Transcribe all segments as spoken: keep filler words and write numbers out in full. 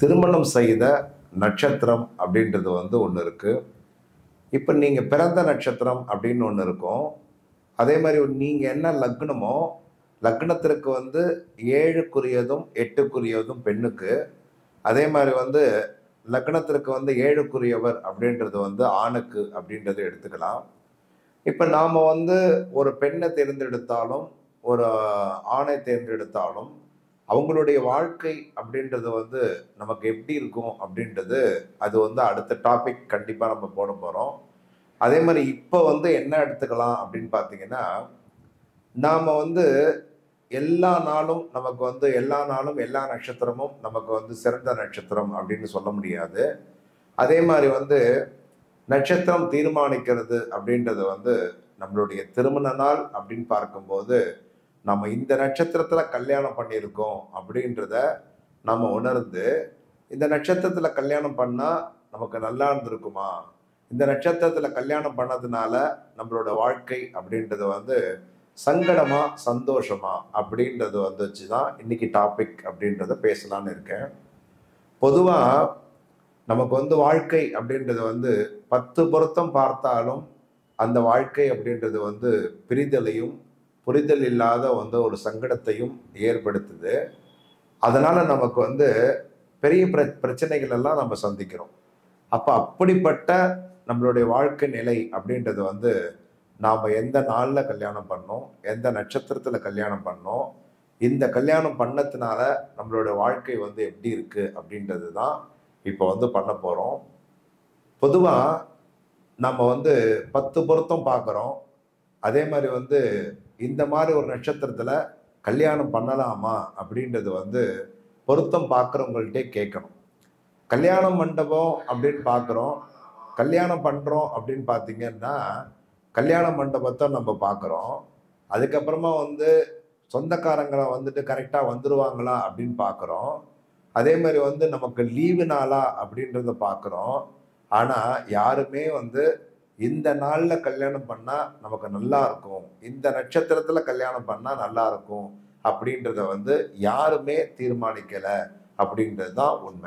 திருமணம் செய்த நட்சத்திரம் அப்படின்றது வந்து ஒன்று இருக்குது. இப்போ நீங்கள் பிறந்த நட்சத்திரம் அப்படின்னு ஒன்று இருக்கும். அதே மாதிரி நீங்கள் என்ன லக்னமோ லக்னத்திற்கு வந்து ஏழுக்குரியதும் எட்டுக்குரியதும் பெண்ணுக்கு, அதே மாதிரி வந்து லக்னத்திற்கு வந்து ஏழுக்குரியவர் அப்படின்றது வந்து ஆணுக்கு அப்படின்றத எடுத்துக்கலாம். இப்போ நாம் வந்து ஒரு பெண்ணை தேர்ந்தெடுத்தாலும் ஒரு ஆணை தேர்ந்தெடுத்தாலும் அவங்களுடைய வாழ்க்கை அப்படின்றது வந்து நமக்கு எப்படி இருக்கும் அப்படின்றது அது வந்து அடுத்த டாபிக் கண்டிப்பாக நம்ம போட போகிறோம். அதே மாதிரி இப்போ வந்து என்ன எடுத்துக்கலாம் அப்படின்னு பார்த்தீங்கன்னா, நாம் வந்து எல்லா நாளும் நமக்கு வந்து எல்லா நாளும் எல்லா நட்சத்திரமும் நமக்கு வந்து சிறந்த நட்சத்திரம் அப்படின்னு சொல்ல முடியாது. அதே மாதிரி வந்து நட்சத்திரம் தீர்மானிக்கிறது அப்படின்றது வந்து நம்மளுடைய திருமண நாள் அப்படின்னு பார்க்கும்போது நம்ம இந்த நட்சத்திரத்தில் கல்யாணம் பண்ணியிருக்கோம் அப்படின்றத நம்ம உணர்ந்து, இந்த நட்சத்திரத்தில் கல்யாணம் பண்ணால் நமக்கு நல்லா இருந்திருக்குமா, இந்த நட்சத்திரத்தில் கல்யாணம் பண்ணதுனால நம்மளோட வாழ்க்கை அப்படின்றது வந்து சங்கடமா சந்தோஷமா அப்படின்றது வந்துச்சு தான் இன்னைக்கு டாபிக் அப்படின்றத பேசலான்னு இருக்கேன். பொதுவாக நமக்கு வந்து வாழ்க்கை அப்படின்றது வந்து பத்து பொருத்தம் பார்த்தாலும் அந்த வாழ்க்கை அப்படின்றது வந்து பிரிதலையும் புரிதல் இல்லாத வந்து ஒரு சங்கடத்தையும் ஏற்படுத்துது. அதனால நமக்கு வந்து பெரிய பிர பிரச்சனைகள் எல்லாம் நம்ம சந்திக்கிறோம். அப்போ அப்படிப்பட்ட நம்மளுடைய வாழ்க்கை நிலை அப்படின்றது வந்து நாம் எந்த நாளில் கல்யாணம் பண்ணோம், எந்த நட்சத்திரத்தில் கல்யாணம் பண்ணோம், இந்த கல்யாணம் பண்ணதுனால நம்மளோட வாழ்க்கை வந்து எப்படி இருக்குது அப்படின்றது தான் இப்போ வந்து பண்ண போகிறோம். பொதுவாக நம்ம வந்து பத்து பொருத்தம் பார்க்குறோம். அதே மாதிரி வந்து இந்த மாதிரி ஒரு நட்சத்திரத்தில் கல்யாணம் பண்ணலாமா அப்படின்றது வந்து பொருத்தம் பார்க்குறவங்கள்ட்டே கேட்கணும். கல்யாண மண்டபம் அப்படின்னு பார்க்குறோம், கல்யாணம் பண்ணுறோம் அப்படின்னு பார்த்தீங்கன்னா கல்யாண மண்டபத்தை நம்ம பார்க்குறோம். அதுக்கப்புறமா வந்து சொந்தக்காரங்களை வந்துட்டு கரெக்டாக வந்துடுவாங்களா அப்படின்னு பார்க்குறோம். அதே மாதிரி வந்து நமக்கு லீவு நாளா அப்படின்றத பார்க்குறோம். ஆனால் யாருமே வந்து இந்த நாளில் கல்யாணம் பண்ணால் நமக்கு நல்லா இருக்கும், இந்த நட்சத்திரத்தில் கல்யாணம் பண்ணால் நல்லா இருக்கும் அப்படின்றத வந்து யாருமே தீர்மானிக்கலை அப்படின்றது தான் உண்மை.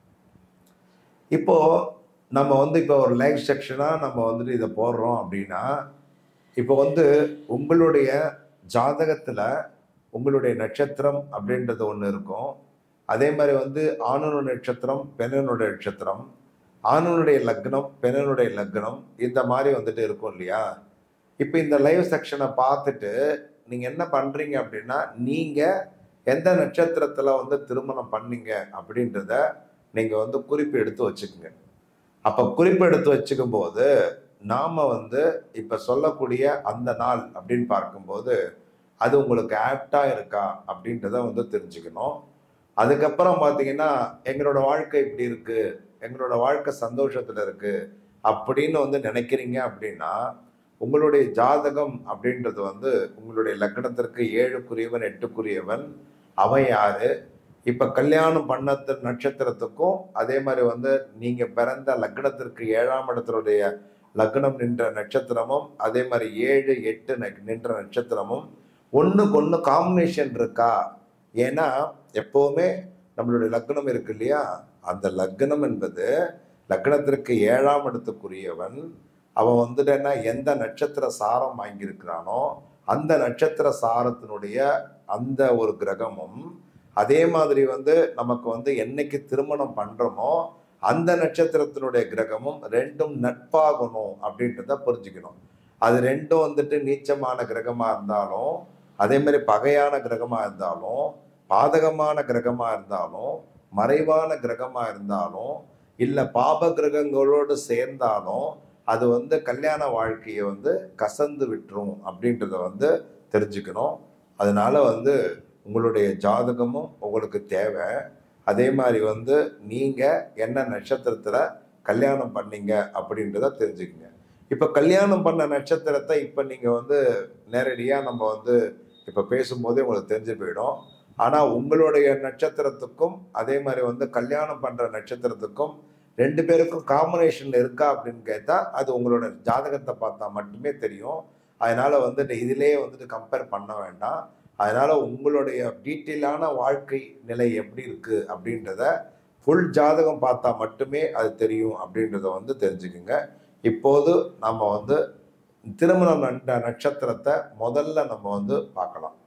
இப்போ நம்ம வந்து இப்போ ஒரு லைவ் செக்ஷனாக நம்ம வந்துட்டு இதை போடுறோம் அப்படின்னா, இப்போ வந்து உங்களுடைய ஜாதகத்தில் உங்களுடைய நட்சத்திரம் அப்படின்றது ஒன்று இருக்கும். அதே மாதிரி வந்து ஆணுனுடைய நட்சத்திரம் பெண்ணுடைய நட்சத்திரம், ஆணுனுடைய லக்னம் பெண்ணுடைய லக்னம், இந்த மாதிரி வந்துட்டு இருக்கும் இல்லையா. இப்போ இந்த லைவ் செக்ஷனை பார்த்துட்டு நீங்கள் என்ன பண்ணுறீங்க அப்படின்னா, நீங்கள் எந்த நட்சத்திரத்தில் வந்து திருமணம் பண்ணீங்க அப்படின்றத நீங்கள் வந்து குறிப்பு எடுத்து வச்சுக்கோங்க. அப்போ குறிப்பு எடுத்து வச்சுக்கும் போது நாம் வந்து இப்போ சொல்லக்கூடிய அந்த நாள் அப்படின்னு பார்க்கும்போது அது உங்களுக்கு ஆப்டாக இருக்கா அப்படின்றத வந்து தெரிஞ்சுக்கணும். அதுக்கப்புறம் பார்த்தீங்கன்னா, எங்களோட வாழ்க்கை இப்படி இருக்குது, எங்களோட வாழ்க்கை சந்தோஷத்தில் இருக்குது அப்படின்னு வந்து நினைக்கிறீங்க அப்படின்னா, உங்களுடைய ஜாதகம் அப்படின்றது வந்து உங்களுடைய லக்னத்திற்கு ஏழுக்குரியவன் எட்டுக்குரியவன் அவன் யாரு, இப்போ கல்யாணம் பண்ண நட்சத்திரத்துக்கும் அதே மாதிரி வந்து நீங்கள் பிறந்த லக்னத்திற்கு ஏழாம் இடத்தினுடைய லக்னம் நின்ற நட்சத்திரமும் அதே மாதிரி ஏழு எட்டு நின்ற நட்சத்திரமும் ஒன்றுக்கு ஒன்று காம்பினேஷன் இருக்கா. ஏன்னா எப்போவுமே நம்மளுடைய லக்னம் இருக்கு இல்லையா, அந்த லக்னம் என்பது லக்னத்திற்கு ஏழாம் இடத்துக்குரியவன் அவன் வந்துட்டேன்னா எந்த நட்சத்திர சாரம் வாங்கியிருக்கிறானோ அந்த நட்சத்திர சாரத்தினுடைய அந்த ஒரு கிரகமும், அதே மாதிரி வந்து நமக்கு வந்து என்னைக்கு திருமணம் பண்ணுறோமோ அந்த நட்சத்திரத்தினுடைய கிரகமும் ரெண்டும் நட்பாகணும் அப்படின்றத புரிஞ்சுக்கணும். அது ரெண்டும் வந்துட்டு நீச்சமான கிரகமாக இருந்தாலும், அதே மாதிரி பகையான கிரகமாக இருந்தாலும், பாதகமான கிரகமாக இருந்தாலும், மறைவான கிரகமாக இருந்தாலும், இல்லை பாப கிரகங்களோடு சேர்ந்தாலும் அது வந்து கல்யாண வாழ்க்கையை வந்து கசந்து விட்டுரும் அப்படின்றத வந்து தெரிஞ்சுக்கணும். அதனால வந்து உங்களுடைய ஜாதகமும் உங்களுக்கு தேவை. அதே மாதிரி வந்து நீங்கள் என்ன நட்சத்திரத்தில் கல்யாணம் பண்ணீங்க அப்படின்றத தெரிஞ்சுக்கங்க. இப்போ கல்யாணம் பண்ண நட்சத்திரத்தை இப்போ நீங்கள் வந்து நேரடியாக நம்ம வந்து இப்போ பேசும்போதே உங்களுக்கு தெரிஞ்சு போயிடும். ஆனால் உங்களுடைய நட்சத்திரத்துக்கும் அதே மாதிரி வந்து கல்யாணம் பண்ணுற நட்சத்திரத்துக்கும் ரெண்டு பேருக்கும் காம்பினேஷன் இருக்கா அப்படின்னு கேட்டால் அது உங்களோட ஜாதகத்தை பார்த்தா மட்டுமே தெரியும். அதனால் வந்துட்டு இதிலே வந்துட்டு கம்பேர் பண்ண வேண்டாம். அதனால் உங்களுடைய டீட்டெயிலான வாழ்க்கை நிலை எப்படி இருக்குது அப்படின்றத ஃபுல் ஜாதகம் பார்த்தா மட்டுமே அது தெரியும் அப்படின்றத வந்து தெரிஞ்சுக்குங்க. இப்போது நம்ம வந்து திருமணம் நண்ட நட்சத்திரத்தை முதல்ல நம்ம வந்து பார்க்கலாம்.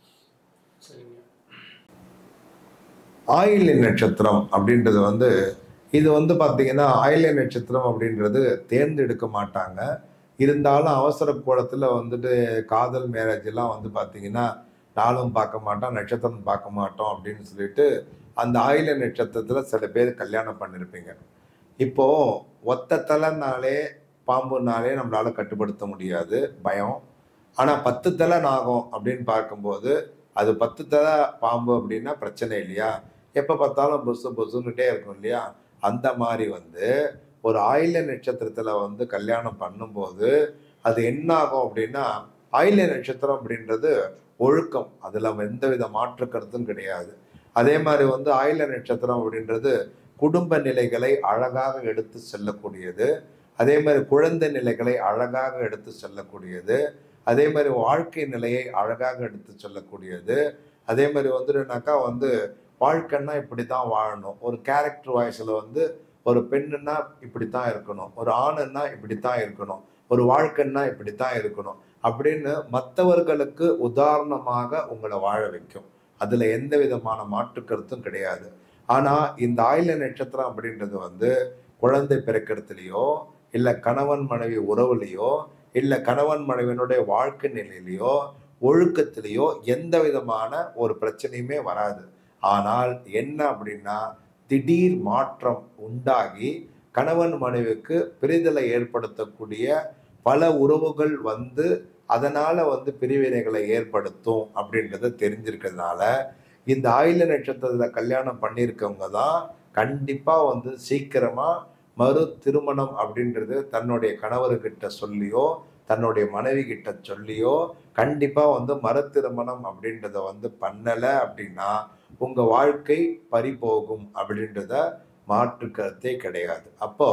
ஆயில்ய நட்சத்திரம் அப்படின்றது வந்து இது வந்து பார்த்தீங்கன்னா ஆயில்ய நட்சத்திரம் அப்படின்றது தேர்ந்தெடுக்க மாட்டாங்க. இருந்தாலும் அவசர கோலத்தில் வந்துட்டு காதல் மேரேஜ் எல்லாம் வந்து பார்த்தீங்கன்னா நாளும் பார்க்க மாட்டோம், நட்சத்திரம் பார்க்க மாட்டோம் அப்படின்னு சொல்லிட்டு அந்த ஆயில்ய நட்சத்திரத்தில் சில பேர் கல்யாணம் பண்ணியிருப்பீங்க. இப்போ ஒத்த தலைனாலே பாம்புனாலே நம்மளால கட்டுப்படுத்த முடியாது, பயம். ஆனால் பத்து தலை நாகம் அப்படின்னு பார்க்கும்போது அது பத்து தலை பாம்பு அப்படின்னா பிரச்சனை இல்லையா? எப்போ பார்த்தாலும் புசு புசுன்னுட்டே இருக்கும் இல்லையா? அந்த மாதிரி வந்து ஒரு ஆயில்ய நட்சத்திரத்தில் வந்து கல்யாணம் பண்ணும்போது அது என்ன ஆகும் அப்படின்னா, ஆயில்ய நட்சத்திரம் அப்படின்றது ஒழுக்கம், அதில் எந்த வித மாற்று கருத்தும் கிடையாது. அதே மாதிரி வந்து ஆயில்ய நட்சத்திரம் அப்படின்றது குடும்ப நிலைகளை அழகாக எடுத்து செல்லக்கூடியது. அதே மாதிரி குழந்தை நிலைகளை அழகாக எடுத்து செல்லக்கூடியது. அதே மாதிரி வாழ்க்கை நிலையை அழகாக எடுத்து சொல்லக்கூடியது. அதே மாதிரி வந்துட்டுனாக்கா வந்து வாழ்க்கைன்னா இப்படி தான் வாழணும், ஒரு கேரக்டர் வாய்ஸில் வந்து ஒரு பெண்ணுன்னா இப்படித்தான் இருக்கணும், ஒரு ஆணுன்னா இப்படித்தான் இருக்கணும், ஒரு வாழ்க்கைன்னா இப்படித்தான் இருக்கணும் அப்படின்னு மற்றவர்களுக்கு உதாரணமாக உங்களை வாழ வைக்கும். அதில் எந்த விதமான மாற்று கருத்தும் கிடையாது. ஆனால் இந்த ஆயில்ய நட்சத்திரம் அப்படின்றது வந்து குழந்தை பிறக்கிறதுலையோ இல்லை கணவன் மனைவி உறவுலையோ இல்லை கணவன் மனைவியினுடைய வாழ்க்கை நிலையிலையோ ஒழுக்கத்திலேயோ எந்த விதமான ஒரு பிரச்சனையுமே வராது. ஆனால் என்ன அப்படின்னா திடீர் மாற்றம் உண்டாகி கணவன் மனைவிக்கு பிரிதலை ஏற்படுத்தக்கூடிய பல உறவுகள் வந்து அதனால வந்து பிரிவினைகளை ஏற்படுத்தும் அப்படின்றத தெரிஞ்சிருக்கிறதுனால இந்த ஆயில்ய நட்சத்திரத்துல கல்யாணம் பண்ணியிருக்கவங்க தான் கண்டிப்பா வந்து சீக்கிரமா மறு திருமணம் அப்படின்றது தன்னுடைய கணவர்கிட்ட சொல்லியோ தன்னுடைய மனைவி கிட்ட சொல்லியோ கண்டிப்பா வந்து மறு திருமணம் அப்படின்றத வந்து பண்ணல அப்படின்னா உங்க வாழ்க்கை பறிபோகும் அப்படின்றத மாற்று கருத்தே கிடையாது. அப்போ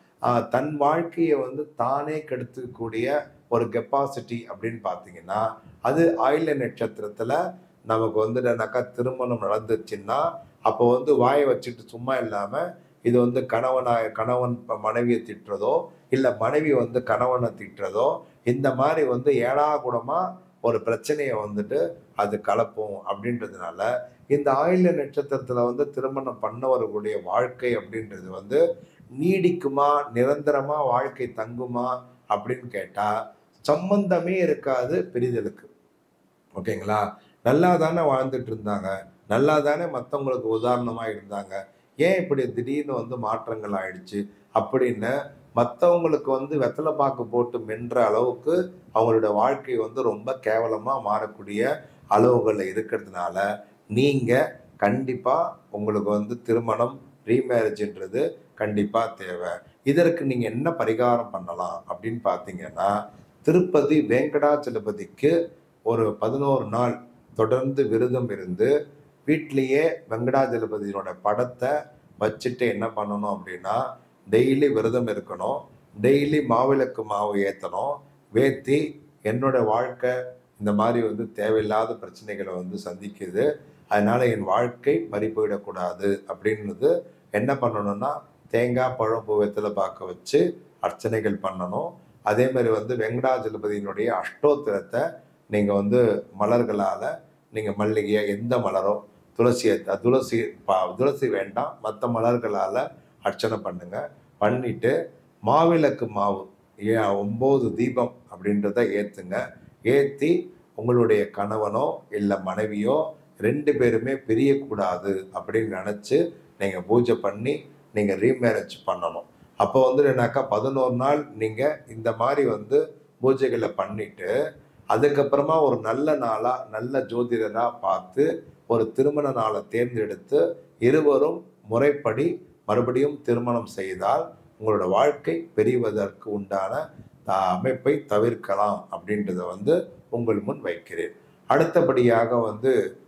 தன் வாழ்க்கையை வந்து தானே கெடுத்துக்கூடிய ஒரு கெப்பாசிட்டி அப்படின்னு பார்த்தீங்கன்னா அது ஆயில்ய நட்சத்திரத்துல நமக்கு வந்துனாக்கா திருமணம் நடந்துச்சுன்னா அப்போ வந்து வாயை வச்சுட்டு சும்மா இல்லாம இது வந்து கணவனாய கணவன் மனைவியை திட்டுறதோ இல்லை மனைவி வந்து கணவனை திட்டுறதோ இந்த மாதிரி வந்து ஏடாகூடமா ஒரு பிரச்சனையை வந்துட்டு அது கலப்போம். அப்படின்றதுனால இந்த ஆயில்ய நட்சத்திரத்துல வந்து திருமணம் பண்ணவர்களுடைய வாழ்க்கை அப்படின்றது வந்து நீடிக்குமா, நிரந்தரமா வாழ்க்கை தங்குமா அப்படின்னு கேட்டா சம்பந்தமே இருக்காது பிரிதலுக்கு. ஓகேங்களா? நல்லா தானே வாழ்ந்துட்டு இருந்தாங்க, நல்லா தானே மற்றவங்களுக்கு உதாரணமா இருந்தாங்க, ஏன் இப்படி திடீர்னு வந்து மாற்றங்கள் ஆயிடுச்சு அப்படின்னு மற்றவங்களுக்கு வந்து வெத்தலை பாக்கு போட்டு மென்ற அளவுக்கு அவங்களோட வாழ்க்கை வந்து ரொம்ப கேவலமா மாறக்கூடிய அளவுகள் இருக்கிறதுனால நீங்க கண்டிப்பா உங்களுக்கு வந்து திருமணம் ரீமேரேஜ்ன்றது கண்டிப்பா தேவை. இதற்கு நீங்க என்ன பரிகாரம் பண்ணலாம் அப்படின்னு பார்த்தீங்கன்னா திருப்பதி வெங்கடாச்சலபதிக்கு ஒரு பதினோரு நாள் தொடர்ந்து விரதம் இருந்து வீட்டிலேயே வெங்கடாச்சலபதியோட படத்தை வச்சுட்டு என்ன பண்ணணும் அப்படின்னா டெய்லி விரதம் இருக்கணும், டெய்லி மாவிளக்கு மாவு ஏற்றணும், வேத்தி என்னோட வாழ்க்கை இந்த மாதிரி வந்து தேவையில்லாத பிரச்சனைகளை வந்து சந்திக்குது, அதனால என் வாழ்க்கை பறி போயிடக்கூடாது அப்படின்றது என்ன பண்ணணும்னா தேங்காய் பழம் பூ வெத்தலை பார்க்க வச்சு அர்ச்சனைகள் பண்ணணும். அதே மாதிரி வந்து வெங்கடாச்சலபதியினுடைய அஷ்டோத்திரத்தை நீங்கள் வந்து மலர்களால் நீங்கள் மல்லிகையை எந்த மலரோ துளசியை துளசி பா துளசி வேண்டாம் மற்ற மலர்களால் அர்ச்சனை பண்ணுங்க. பண்ணிட்டு மாவிளக்கு மாவு ஏ ஒம்பது தீபம் அப்படின்றத ஏற்றுங்க. ஏற்றி உங்களுடைய கணவனோ இல்லை மனைவியோ ரெண்டு பேருமே பிரியக்கூடாது அப்படின்னு நினச்சி நீங்கள் பூஜை பண்ணி நீங்கள் ரீமேரேஜ் பண்ணணும். அப்போ வந்து என்னாக்கா பதினோரு நாள் நீங்கள் இந்த மாதிரி வந்து பூஜைகளை பண்ணிட்டு அதுக்கப்புறமா ஒரு நல்ல நாளாக நல்ல ஜோதிடராக பார்த்து ஒரு திருமண நாளை தேர்ந்தெடுத்து இருவரும் முறைப்படி மறுபடியும் திருமணம் செய்தால் உங்களோட வாழ்க்கை பெறுவதற்கு உண்டான அமைப்பை தவிர்க்கலாம் அப்படின்றத வந்து உங்கள் முன் வைக்கிறேன். அடுத்தபடியாக வந்து